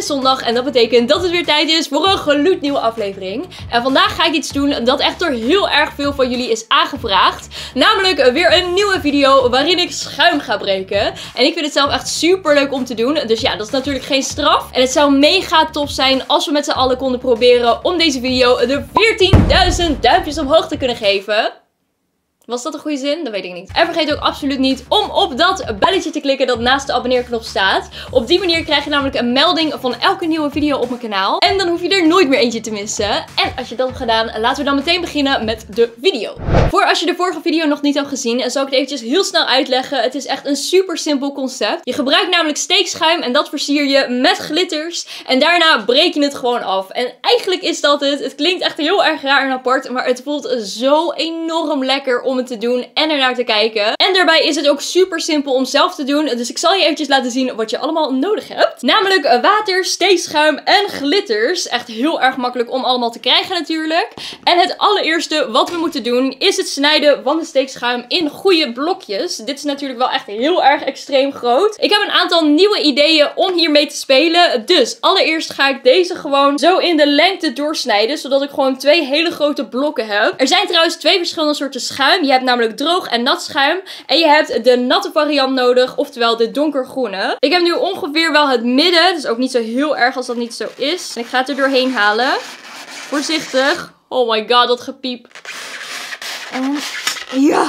is zondag en dat betekent dat het weer tijd is voor een gloednieuwe aflevering. En vandaag ga ik iets doen dat echt door heel erg veel van jullie is aangevraagd. Namelijk weer een nieuwe video waarin ik schuim ga breken. En ik vind het zelf echt super leuk om te doen. Dus ja, dat is natuurlijk geen straf. En het zou mega tof zijn als we met z'n allen konden proberen om deze video de 14.000 duimpjes omhoog te kunnen geven. Was dat een goede zin? Dat weet ik niet. En vergeet ook absoluut niet om op dat belletje te klikken dat naast de abonneerknop staat. Op die manier krijg je namelijk een melding van elke nieuwe video op mijn kanaal. En dan hoef je er nooit meer eentje te missen. En als je dat hebt gedaan, laten we dan meteen beginnen met de video. Voor als je de vorige video nog niet hebt gezien, zal ik het eventjes heel snel uitleggen. Het is echt een super simpel concept. Je gebruikt namelijk steekschuim en dat versier je met glitters. En daarna breek je het gewoon af. En eigenlijk is dat het. Het klinkt echt heel erg raar en apart, maar het voelt zo enorm lekker om het te doen en ernaar te kijken. En daarbij is het ook super simpel om zelf te doen. Dus ik zal je eventjes laten zien wat je allemaal nodig hebt. Namelijk water, steekschuim en glitters. Echt heel erg makkelijk om allemaal te krijgen natuurlijk. En het allereerste wat we moeten doen is het snijden van de steekschuim in goede blokjes. Dit is natuurlijk wel echt heel erg extreem groot. Ik heb een aantal nieuwe ideeën om hiermee te spelen. Dus allereerst ga ik deze gewoon zo in de lengte doorsnijden. Zodat ik gewoon twee hele grote blokken heb. Er zijn trouwens twee verschillende soorten schuim. Je hebt namelijk droog en nat schuim. En je hebt de natte variant nodig, oftewel de donkergroene. Ik heb nu ongeveer wel het midden. Dus ook niet zo heel erg als dat niet zo is. En ik ga het er doorheen halen. Voorzichtig. Oh my god, dat gepiep. En ja.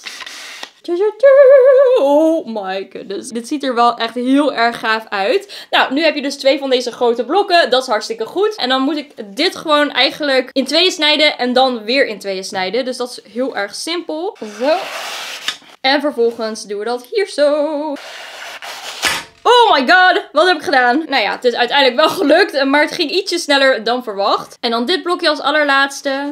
Oh my goodness. Dit ziet er wel echt heel erg gaaf uit. Nou, nu heb je dus twee van deze grote blokken. Dat is hartstikke goed. En dan moet ik dit gewoon eigenlijk in tweeën snijden en dan weer in tweeën snijden. Dus dat is heel erg simpel. Zo. En vervolgens doen we dat hier zo. Oh my god, wat heb ik gedaan? Nou ja, het is uiteindelijk wel gelukt, maar het ging ietsje sneller dan verwacht. En dan dit blokje als allerlaatste.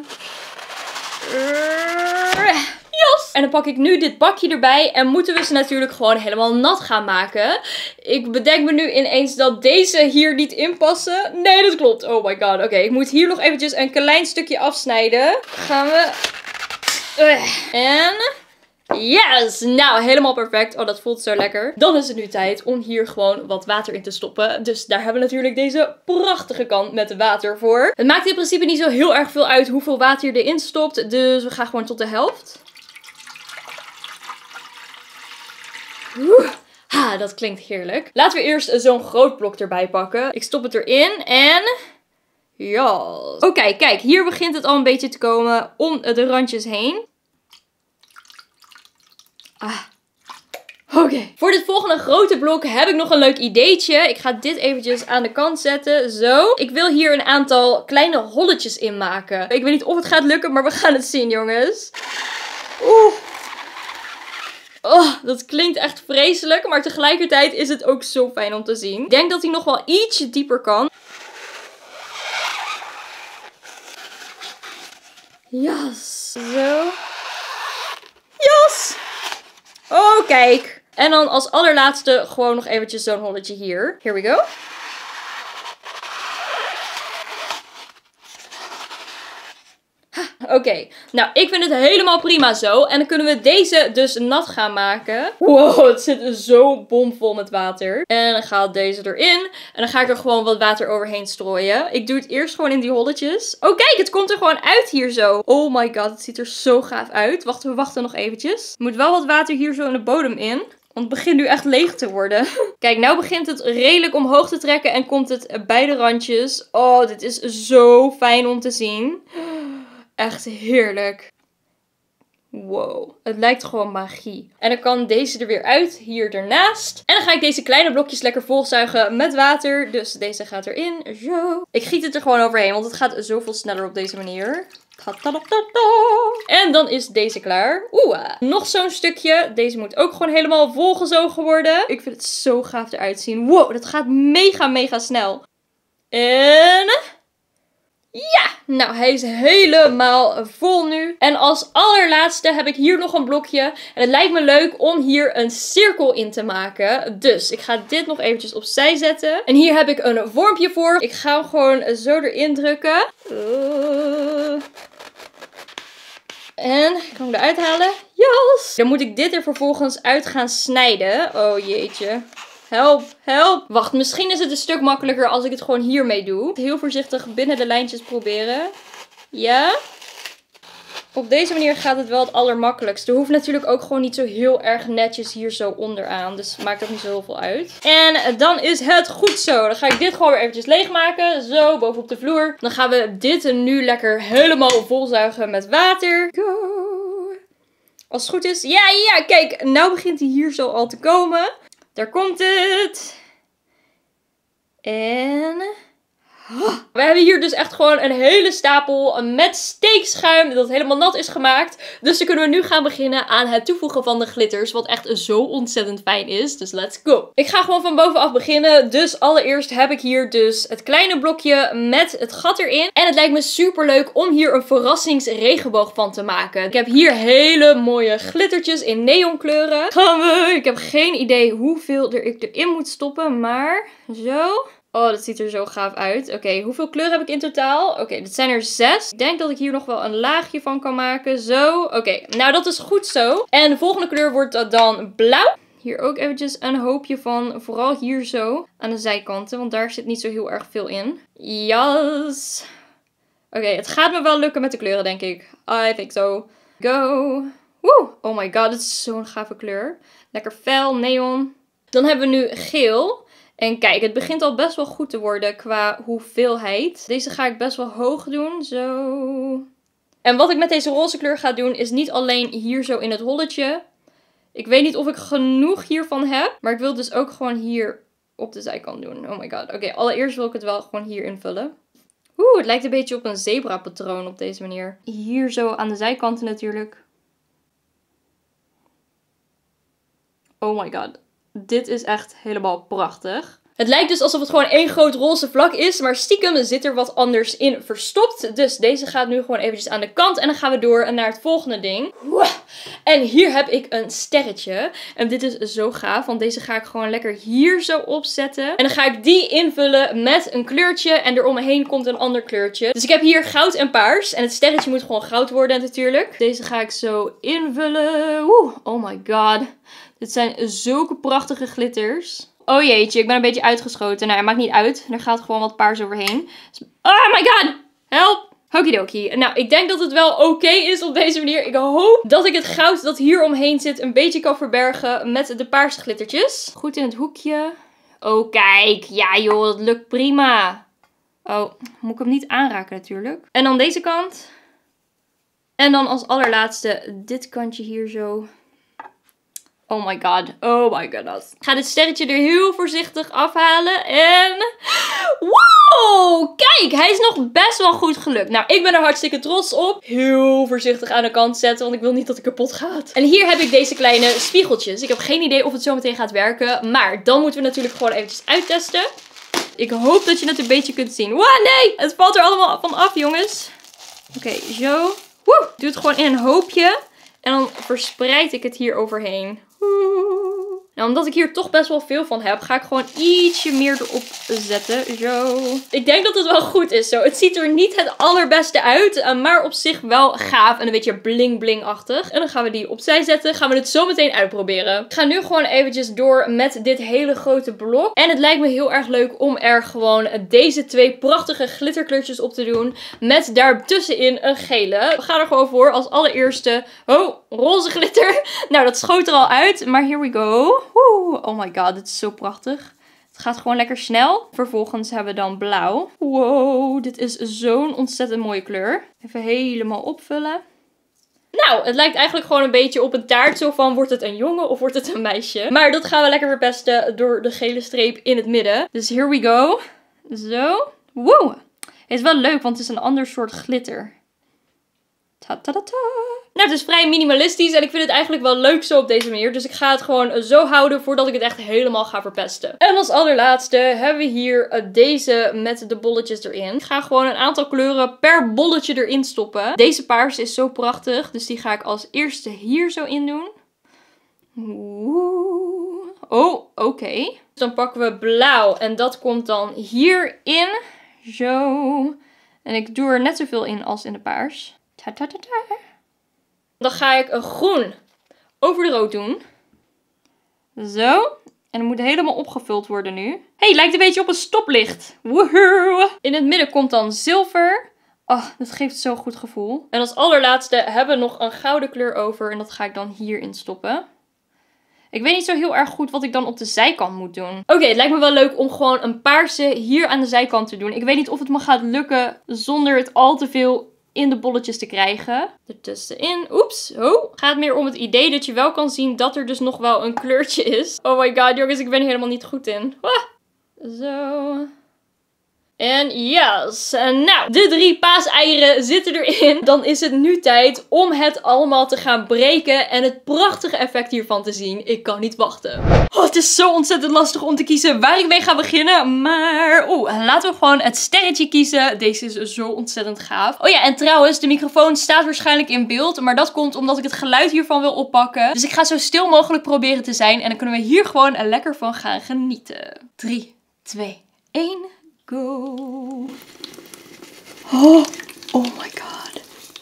Yes! En dan pak ik nu dit bakje erbij en moeten we ze natuurlijk gewoon helemaal nat gaan maken. Ik bedenk me nu ineens dat deze hier niet in passen. Nee, dat klopt. Oh my god. Oké, ik moet hier nog eventjes een klein stukje afsnijden. Gaan we. En yes! Nou, helemaal perfect. Oh, dat voelt zo lekker. Dan is het nu tijd om hier gewoon wat water in te stoppen. Dus daar hebben we natuurlijk deze prachtige kan met water voor. Het maakt in principe niet zo heel erg veel uit hoeveel water je erin stopt. Dus we gaan gewoon tot de helft. Ha, dat klinkt heerlijk. Laten we eerst zo'n groot blok erbij pakken. Ik stop het erin en ja. Oké, kijk, hier begint het al een beetje te komen om de randjes heen. Oké. Voor dit volgende grote blok heb ik nog een leuk ideetje. Ik ga dit eventjes aan de kant zetten. Zo. Ik wil hier een aantal kleine holletjes in maken. Ik weet niet of het gaat lukken, maar we gaan het zien, jongens. Oeh. Oh, dat klinkt echt vreselijk, maar tegelijkertijd is het ook zo fijn om te zien. Ik denk dat hij nog wel ietsje dieper kan. Yes. Zo. Yes. Oh, kijk. En dan als allerlaatste gewoon nog eventjes zo'n holletje hier. Here we go. Oké, nou ik vind het helemaal prima zo. En dan kunnen we deze dus nat gaan maken. Wow, het zit zo bomvol met water. En dan gaat deze erin. En dan ga ik er gewoon wat water overheen strooien. Ik doe het eerst gewoon in die holletjes. Oh kijk, het komt er gewoon uit hier zo. Oh my god, het ziet er zo gaaf uit. Wacht, we wachten nog eventjes. Er moet wel wat water hier zo in de bodem in. Want het begint nu echt leeg te worden. Kijk, nou begint het redelijk omhoog te trekken en komt het bij de randjes. Oh, dit is zo fijn om te zien. Echt heerlijk. Wow, het lijkt gewoon magie. En dan kan deze er weer uit, hier ernaast. En dan ga ik deze kleine blokjes lekker volzuigen met water. Dus deze gaat erin, zo. Ik giet het er gewoon overheen, want het gaat zoveel sneller op deze manier. En dan is deze klaar. Nog zo'n stukje. Deze moet ook gewoon helemaal volgezogen worden. Ik vind het zo gaaf eruit zien. Wow, dat gaat mega, mega snel. En ja, nou hij is helemaal vol nu. En als allerlaatste heb ik hier nog een blokje. En het lijkt me leuk om hier een cirkel in te maken. Dus ik ga dit nog eventjes opzij zetten. En hier heb ik een vormpje voor. Ik ga hem gewoon zo erin drukken. En ik kan hem eruit halen. Yes! Dan moet ik dit er vervolgens uit gaan snijden. Oh jeetje. Help, help. Wacht, misschien is het een stuk makkelijker als ik het gewoon hiermee doe. Heel voorzichtig binnen de lijntjes proberen. Ja. Op deze manier gaat het wel het allermakkelijkst. Er hoeft natuurlijk ook gewoon niet zo heel erg netjes hier zo onderaan. Dus maakt ook niet zo heel veel uit. En dan is het goed zo. Dan ga ik dit gewoon weer eventjes leegmaken. Zo, bovenop de vloer. Dan gaan we dit nu lekker helemaal volzuigen met water. Go. Als het goed is. Ja, kijk. Nou begint hij hier zo al te komen. Daar komt het. En... we hebben hier dus echt gewoon een hele stapel met steekschuim dat helemaal nat is gemaakt. Dus dan kunnen we nu gaan beginnen aan het toevoegen van de glitters. Wat echt zo ontzettend fijn is. Dus let's go. Ik ga gewoon van bovenaf beginnen. Dus allereerst heb ik hier dus het kleine blokje met het gat erin. En het lijkt me super leuk om hier een verrassingsregenboog van te maken. Ik heb hier hele mooie glittertjes in neonkleuren. Gaan we. Ik heb geen idee hoeveel ik erin moet stoppen. Maar zo... Oh, dat ziet er zo gaaf uit. Oké, hoeveel kleuren heb ik in totaal? Oké, dit zijn er 6. Ik denk dat ik hier nog wel een laagje van kan maken. Zo. Oké, nou dat is goed zo. En de volgende kleur wordt dan blauw. Hier ook eventjes een hoopje van. Vooral hier zo aan de zijkanten. Want daar zit niet zo heel erg veel in. Yes. Oké, het gaat me wel lukken met de kleuren, denk ik. I think so. Go. Woe. Oh my god, dit is zo'n gave kleur. Lekker fel, neon. Dan hebben we nu geel. En kijk, het begint al best wel goed te worden qua hoeveelheid. Deze ga ik best wel hoog doen. Zo. En wat ik met deze roze kleur ga doen is niet alleen hier zo in het holletje. Ik weet niet of ik genoeg hiervan heb. Maar ik wil dus ook gewoon hier op de zijkant doen. Oh my god. Oké, allereerst wil ik het wel gewoon hier invullen. Oeh, het lijkt een beetje op een zebra patroon op deze manier. Hier zo aan de zijkanten natuurlijk. Oh my god. Dit is echt helemaal prachtig. Het lijkt dus alsof het gewoon één groot roze vlak is. Maar stiekem zit er wat anders in verstopt. Dus deze gaat nu gewoon eventjes aan de kant. En dan gaan we door naar het volgende ding. En hier heb ik een sterretje. En dit is zo gaaf. Want deze ga ik gewoon lekker hier zo opzetten. En dan ga ik die invullen met een kleurtje. En eromheen komt een ander kleurtje. Dus ik heb hier goud en paars. En het sterretje moet gewoon goud worden natuurlijk. Deze ga ik zo invullen. Oh my god. Dit zijn zulke prachtige glitters. Oh jeetje, ik ben een beetje uitgeschoten. Nou, het maakt niet uit. Er gaat gewoon wat paars overheen. Oh my god! Help! Okidoki. Nou, ik denk dat het wel oké is op deze manier. Ik hoop dat ik het goud dat hier omheen zit een beetje kan verbergen met de paarse glittertjes. Goed in het hoekje. Oh, kijk. Ja joh, dat lukt prima. Oh, moet ik hem niet aanraken natuurlijk. En dan deze kant. En dan als allerlaatste dit kantje hier zo. Oh my god. Oh my goodness. Ik ga dit sterretje er heel voorzichtig afhalen. En... wow! Kijk, hij is nog best wel goed gelukt. Nou, ik ben er hartstikke trots op. Heel voorzichtig aan de kant zetten, want ik wil niet dat hij kapot gaat. En hier heb ik deze kleine spiegeltjes. Ik heb geen idee of het zo meteen gaat werken. Maar dan moeten we natuurlijk gewoon eventjes uittesten. Ik hoop dat je het een beetje kunt zien. Wow, nee! Het valt er allemaal van af, jongens. Oké, zo. Woe! Doe het gewoon in een hoopje. En dan verspreid ik het hier overheen. Nou, omdat ik hier toch best wel veel van heb, ga ik gewoon ietsje meer erop zetten. Zo. Ik denk dat het wel goed is zo. Het ziet er niet het allerbeste uit, maar op zich wel gaaf en een beetje bling bling-achtig. En dan gaan we die opzij zetten. Gaan we het zo meteen uitproberen. Ik ga nu gewoon eventjes door met dit hele grote blok. En het lijkt me heel erg leuk om er gewoon deze twee prachtige glitterkleurtjes op te doen. Met daartussenin een gele. We gaan er gewoon voor als allereerste. Oh, roze glitter. Nou, dat schoot er al uit. Maar here we go. Oh my god, dit is zo prachtig. Het gaat gewoon lekker snel. Vervolgens hebben we dan blauw. Wow, dit is zo'n ontzettend mooie kleur. Even helemaal opvullen. Nou, het lijkt eigenlijk gewoon een beetje op een taart. Zo van, wordt het een jongen of wordt het een meisje? Maar dat gaan we lekker verpesten door de gele streep in het midden. Dus here we go. Zo. Wow. Het is wel leuk, want het is een ander soort glitter. Ta-ta-ta-ta. Nou, het is vrij minimalistisch en ik vind het eigenlijk wel leuk zo op deze manier. Dus ik ga het gewoon zo houden voordat ik het echt helemaal ga verpesten. En als allerlaatste hebben we hier deze met de bolletjes erin. Ik ga gewoon een aantal kleuren per bolletje erin stoppen. Deze paars is zo prachtig, dus die ga ik als eerste hier zo in doen. Oeh. Oh, oké. Dan pakken we blauw en dat komt dan hierin. Zo. En ik doe er net zoveel in als in de paars. Ta-ta-ta-ta. Dan ga ik een groen over de rood doen. Zo. En het moet helemaal opgevuld worden nu. Hey, lijkt een beetje op een stoplicht. Woehoe! In het midden komt dan zilver. Oh, dat geeft zo'n goed gevoel. En als allerlaatste hebben we nog een gouden kleur over. En dat ga ik dan hierin stoppen. Ik weet niet zo heel erg goed wat ik dan op de zijkant moet doen. Oké, het lijkt me wel leuk om gewoon een paarse hier aan de zijkant te doen. Ik weet niet of het me gaat lukken zonder het al te veel in de bolletjes te krijgen. Ertussenin. Oeps. Oh. Gaat meer om het idee dat je wel kan zien dat er dus nog wel een kleurtje is. Oh my god, jongens, ik ben er helemaal niet goed in. Ah. Zo. En yes. Nou, de 3 paaseieren zitten erin. Dan is het nu tijd om het allemaal te gaan breken en het prachtige effect hiervan te zien. Ik kan niet wachten. Oh, het is zo ontzettend lastig om te kiezen waar ik mee ga beginnen. Maar, laten we gewoon het sterretje kiezen. Deze is zo ontzettend gaaf. Oh ja, en trouwens, de microfoon staat waarschijnlijk in beeld. Maar dat komt omdat ik het geluid hiervan wil oppakken. Dus ik ga zo stil mogelijk proberen te zijn. En dan kunnen we hier gewoon lekker van gaan genieten. 3, 2, 1... Go. Oh my god.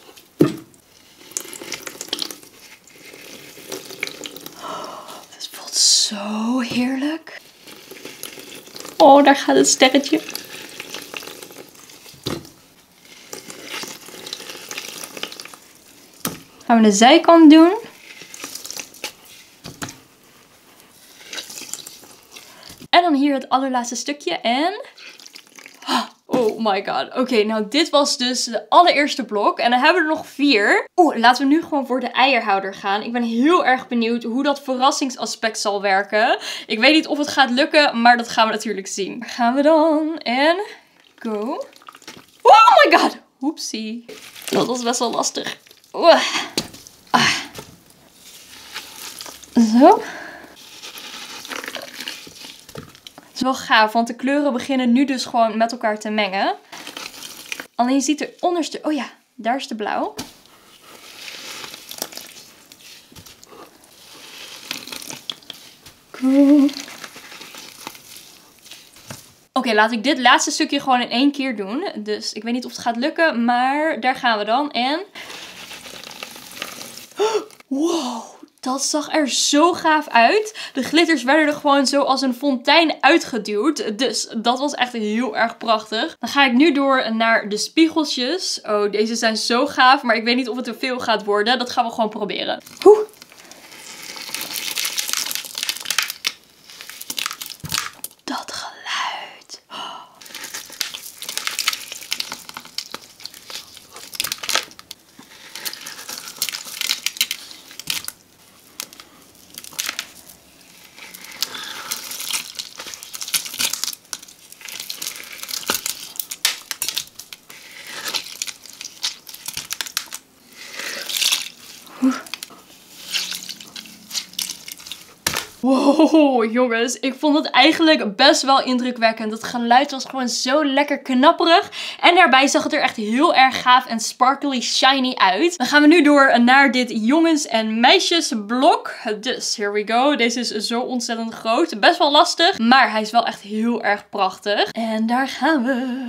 Dit voelt zo heerlijk. Oh, daar gaat het sterretje. Gaan we de zijkant doen. En dan hier het allerlaatste stukje en... Oh my god. Oké, nou dit was dus de allereerste blok. En dan hebben we er nog 4. Laten we nu gewoon voor de eierhouder gaan. Ik ben heel erg benieuwd hoe dat verrassingsaspect zal werken. Ik weet niet of het gaat lukken, maar dat gaan we natuurlijk zien. Daar gaan we dan. En go. Oh my god. Oepsie. Dat was best wel lastig. Zo. Het is wel gaaf, want de kleuren beginnen nu dus gewoon met elkaar te mengen. Alleen je ziet er onderste... Oh ja, daar is de blauw. Cool. Oké, laat ik dit laatste stukje gewoon in 1 keer doen. Dus ik weet niet of het gaat lukken, maar daar gaan we dan. En... Wow! Dat zag er zo gaaf uit. De glitters werden er gewoon zo als een fontein uitgeduwd. Dus dat was echt heel erg prachtig. Dan ga ik nu door naar de spiegeltjes. Oh, deze zijn zo gaaf. Maar ik weet niet of het te veel gaat worden. Dat gaan we gewoon proberen. Dat geluid. Wow, jongens. Ik vond het eigenlijk best wel indrukwekkend. Het geluid was gewoon zo lekker knapperig. En daarbij zag het er echt heel erg gaaf en sparkly shiny uit. Dan gaan we nu door naar dit jongens- en meisjesblok. Dus, here we go. Deze is zo ontzettend groot. Best wel lastig, maar hij is wel echt heel erg prachtig. En daar gaan we.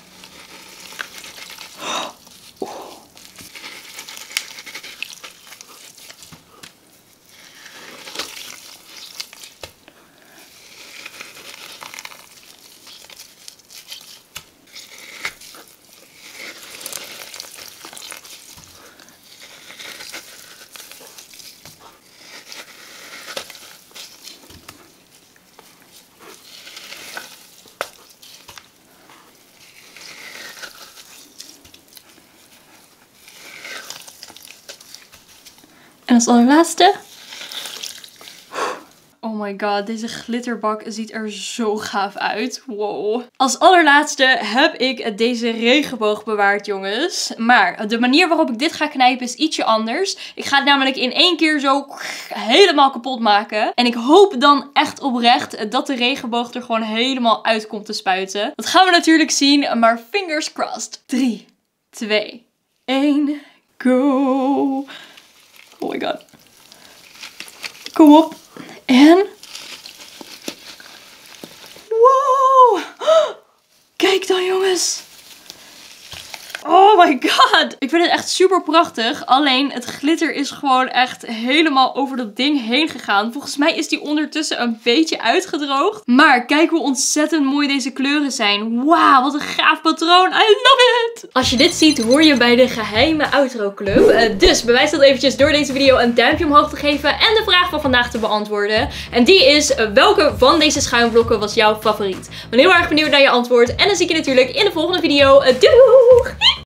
En als allerlaatste. Oh my god, deze glitterbak ziet er zo gaaf uit. Wow. Als allerlaatste heb ik deze regenboog bewaard, jongens. Maar de manier waarop ik dit ga knijpen is ietsje anders. Ik ga het namelijk in 1 keer zo helemaal kapot maken. En ik hoop dan echt oprecht dat de regenboog er gewoon helemaal uit komt te spuiten. Dat gaan we natuurlijk zien, maar fingers crossed. 3, 2, 1, go. Oh my god. Kom op. En... Wow! Kijk dan, jongens. Oh Oh my god. Ik vind het echt super prachtig. Alleen het glitter is gewoon echt helemaal over dat ding heen gegaan. Volgens mij is die ondertussen een beetje uitgedroogd. Maar kijk hoe ontzettend mooi deze kleuren zijn. Wauw, wat een gaaf patroon. I love it. Als je dit ziet, hoor je bij de geheime outro club. Dus bewijs dat eventjes door deze video een duimpje omhoog te geven en de vraag van vandaag te beantwoorden. En die is, welke van deze schuimblokken was jouw favoriet? Ik ben heel erg benieuwd naar je antwoord. En dan zie ik je natuurlijk in de volgende video. Doei!